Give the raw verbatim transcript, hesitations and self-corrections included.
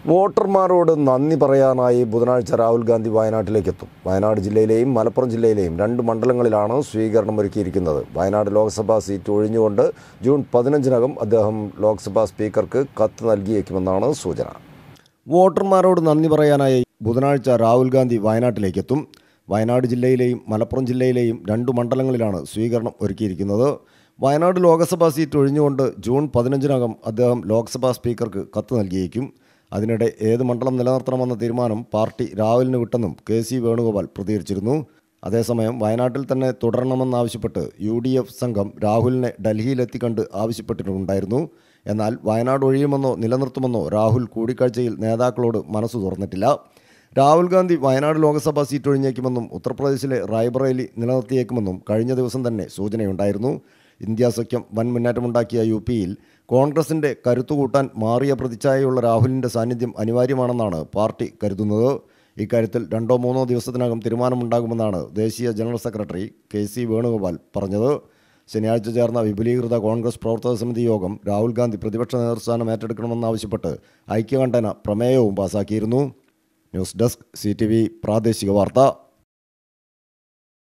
വോട്ടർമാരോട് നന്ദി പറയാനായി ബുധനാഴ്ച രാഹുൽ ഗാന്ധി വയനാട്ടിലേക്കെത്തും. വയനാട് ജില്ലയിലെയും മലപ്പുറം ജില്ലയിലെയും രണ്ട് മണ്ഡലങ്ങളിലാണ് സ്വീകരണം ഒരുക്കിയിരിക്കുന്നത്. വയനാട് ലോക്സഭാ സീറ്റ് ഒഴിഞ്ഞുകൊണ്ട് ജൂൺ പതിനഞ്ചിനകം അദ്ദേഹം ലോക്സഭാ സ്പീക്കർക്ക് കത്ത് നൽകിയേക്കുമെന്നാണ് സൂചന. വോട്ടർമാരോട് നന്ദി പറയാനായി ബുധനാഴ്ച രാഹുൽ ഗാന്ധി വയനാട്ടിലേക്കെത്തും. വയനാട് ജില്ലയിലെയും മലപ്പുറം ജില്ലയിലെയും രണ്ട് മണ്ഡലങ്ങളിലാണ് സ്വീകരണം ഒരുക്കിയിരിക്കുന്നത്. വയനാട് ലോക്സഭാ സീറ്റ് ഒഴിഞ്ഞുകൊണ്ട് ജൂൺ പതിനഞ്ചിനകം അദ്ദേഹം ലോക്സഭാ സ്പീക്കർക്ക് കത്ത് നൽകിയേക്കും. അതിനിടെ ഏത് മണ്ഡലം നിലനിർത്തണമെന്ന തീരുമാനം പാർട്ടി രാഹുലിന് വിട്ടെന്നും കെ സി വേണുഗോപാൽ പ്രതികരിച്ചിരുന്നു. അതേസമയം വയനാട്ടിൽ തന്നെ തുടരണമെന്നാവശ്യപ്പെട്ട് യു ഡി എഫ് സംഘം രാഹുലിനെ ഡൽഹിയിലെത്തി കണ്ട് ആവശ്യപ്പെട്ടിട്ടുണ്ടായിരുന്നു. എന്നാൽ വയനാട് ഒഴിയുമെന്നോ നിലനിർത്തുമെന്നോ രാഹുൽ കൂടിക്കാഴ്ചയിൽ നേതാക്കളോട് മനസ്സു തുറന്നിട്ടില്ല. രാഹുൽ ഗാന്ധി വയനാട് ലോക്സഭാ സീറ്റ് ഒഴിഞ്ഞേക്കുമെന്നും ഉത്തർപ്രദേശിലെ റായ്ബറേലി നിലനിർത്തിയേക്കുമെന്നും കഴിഞ്ഞ ദിവസം തന്നെ സൂചനയുണ്ടായിരുന്നു. ഇന്ത്യ സഖ്യം വൻ മുന്നേറ്റമുണ്ടാക്കിയ യു പിയിൽ കോൺഗ്രസിൻ്റെ കരുത്തുകൂട്ടാൻ മാറിയ പ്രതിച്ഛായയുള്ള രാഹുലിൻ്റെ സാന്നിധ്യം അനിവാര്യമാണെന്നാണ് പാർട്ടി കരുതുന്നത്. ഇക്കാര്യത്തിൽ രണ്ടോ മൂന്നോ ദിവസത്തിനകം തീരുമാനമുണ്ടാകുമെന്നാണ് ദേശീയ general secretary K C Venugopal പറഞ്ഞത്. ശനിയാഴ്ച ചേർന്ന വിപുലീകൃത കോൺഗ്രസ് പ്രവർത്തക സമിതി യോഗം രാഹുൽ ഗാന്ധി പ്രതിപക്ഷ നേതൃസ്ഥാനം ഏറ്റെടുക്കണമെന്നാവശ്യപ്പെട്ട് ഐക്യകണ്ഠേന പ്രമേയവും പാസാക്കിയിരുന്നു. News desk C T V പ്രാദേശിക വാർത്ത.